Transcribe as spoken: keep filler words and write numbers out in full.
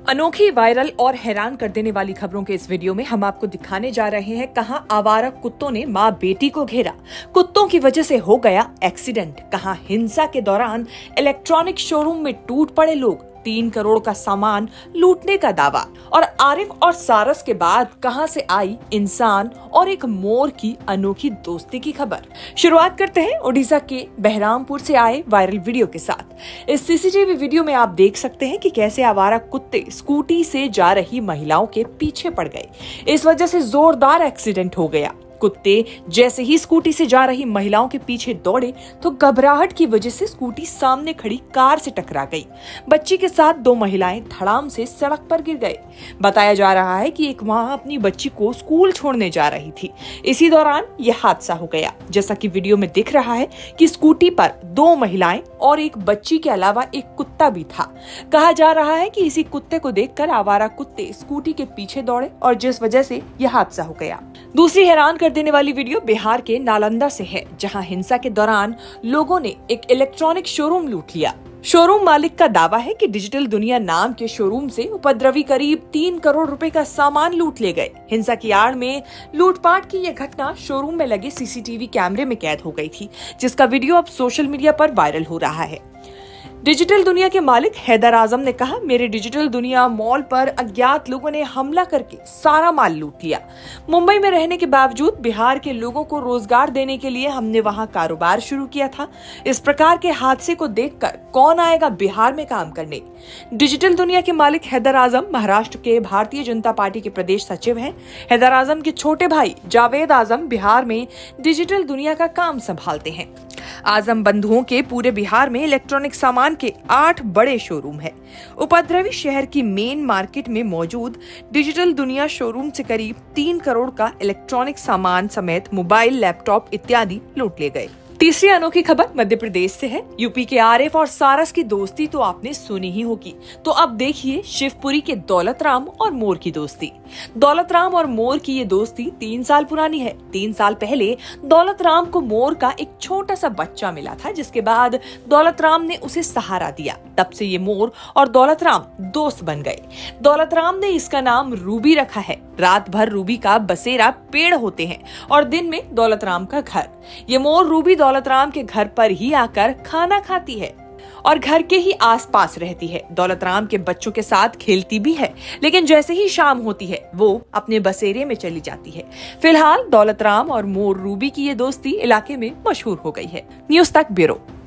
अनोखी, वायरल और हैरान कर देने वाली खबरों के इस वीडियो में हम आपको दिखाने जा रहे हैं कहां आवारा कुत्तों ने मां बेटी को घेरा, कुत्तों की वजह से हो गया एक्सीडेंट, कहां हिंसा के दौरान इलेक्ट्रॉनिक शोरूम में टूट पड़े लोग, तीन करोड़ का सामान लूटने का दावा, और आरिफ और सारस के बाद कहां से आई इंसान और एक मोर की अनोखी दोस्ती की खबर। शुरुआत करते हैं ओडिशा के बहरामपुर से आए वायरल वीडियो के साथ। इस सीसीटीवी वीडियो में आप देख सकते हैं कि कैसे आवारा कुत्ते स्कूटी से जा रही महिलाओं के पीछे पड़ गए। इस वजह से जोरदार एक्सीडेंट हो गया। कुत्ते जैसे ही स्कूटी से जा रही महिलाओं के पीछे दौड़े तो घबराहट की वजह से स्कूटी सामने खड़ी कार से टकरा गई। बच्ची के साथ दो महिलाएं धड़ाम से सड़क पर गिर गए। बताया जा रहा है कि एक मां अपनी बच्ची को स्कूल छोड़ने जा रही थी। इसी दौरान यह हादसा हो गया। जैसा कि वीडियो में दिख रहा है कि स्कूटी पर दो महिलाएं और एक बच्ची के अलावा एक कुत्ता भी था। कहा जा रहा है कि इसी कुत्ते को देखकर आवारा कुत्ते स्कूटी के पीछे दौड़े और जिस वजह से यह हादसा हो गया। दूसरी हैरान कर देने वाली वीडियो बिहार के नालंदा से है, जहां हिंसा के दौरान लोगों ने एक इलेक्ट्रॉनिक शोरूम लूट लिया। शोरूम मालिक का दावा है कि डिजिटल दुनिया नाम के शोरूम से उपद्रवी करीब तीन करोड़ रुपए का सामान लूट ले गए। हिंसा की आड़ में लूटपाट की यह घटना शोरूम में लगे सीसीटीवी कैमरे में कैद हो गई थी, जिसका वीडियो अब सोशल मीडिया पर वायरल हो रहा है। डिजिटल दुनिया के मालिक हैदर आजम ने कहा, मेरे डिजिटल दुनिया मॉल पर अज्ञात लोगों ने हमला करके सारा माल लूट लिया। मुंबई में रहने के बावजूद बिहार के लोगों को रोजगार देने के लिए हमने वहां कारोबार शुरू किया था। इस प्रकार के हादसे को देखकर कौन आएगा बिहार में काम करने। डिजिटल दुनिया के मालिक हैदर आजम महाराष्ट्र के भारतीय जनता पार्टी के प्रदेश सचिव हैं। हैदर आजम के छोटे भाई जावेद आजम बिहार में डिजिटल दुनिया का काम संभालते हैं। आजम बंधुओं के पूरे बिहार में इलेक्ट्रॉनिक सामान के आठ बड़े शोरूम हैं। उपद्रवी शहर की मेन मार्केट में मौजूद डिजिटल दुनिया शोरूम से करीब तीन करोड़ का इलेक्ट्रॉनिक सामान समेत मोबाइल, लैपटॉप इत्यादि लूट ले गए। तीसरी अनोखी खबर मध्य प्रदेश से है। यूपी के आरिफ और सारस की दोस्ती तो आपने सुनी ही होगी, तो अब देखिए शिवपुरी के दौलत राम और मोर की दोस्ती। दौलत राम और मोर की ये दोस्ती तीन साल पुरानी है। तीन साल पहले दौलत राम को मोर का एक छोटा सा बच्चा मिला था, जिसके बाद दौलत राम ने उसे सहारा दिया। तब से ये मोर और दौलत राम दोस्त बन गए। दौलत राम ने इसका नाम रूबी रखा है। रात भर रूबी का बसेरा पेड़ होते हैं और दिन में दौलत राम का घर। ये मोर रूबी दौलत राम के घर पर ही आकर खाना खाती है और घर के ही आसपास रहती है। दौलत राम के बच्चों के साथ खेलती भी है, लेकिन जैसे ही शाम होती है वो अपने बसेरे में चली जाती है। फिलहाल दौलत राम और मोर रूबी की ये दोस्ती इलाके में मशहूर हो गई है। न्यूज़ तक ब्यूरो।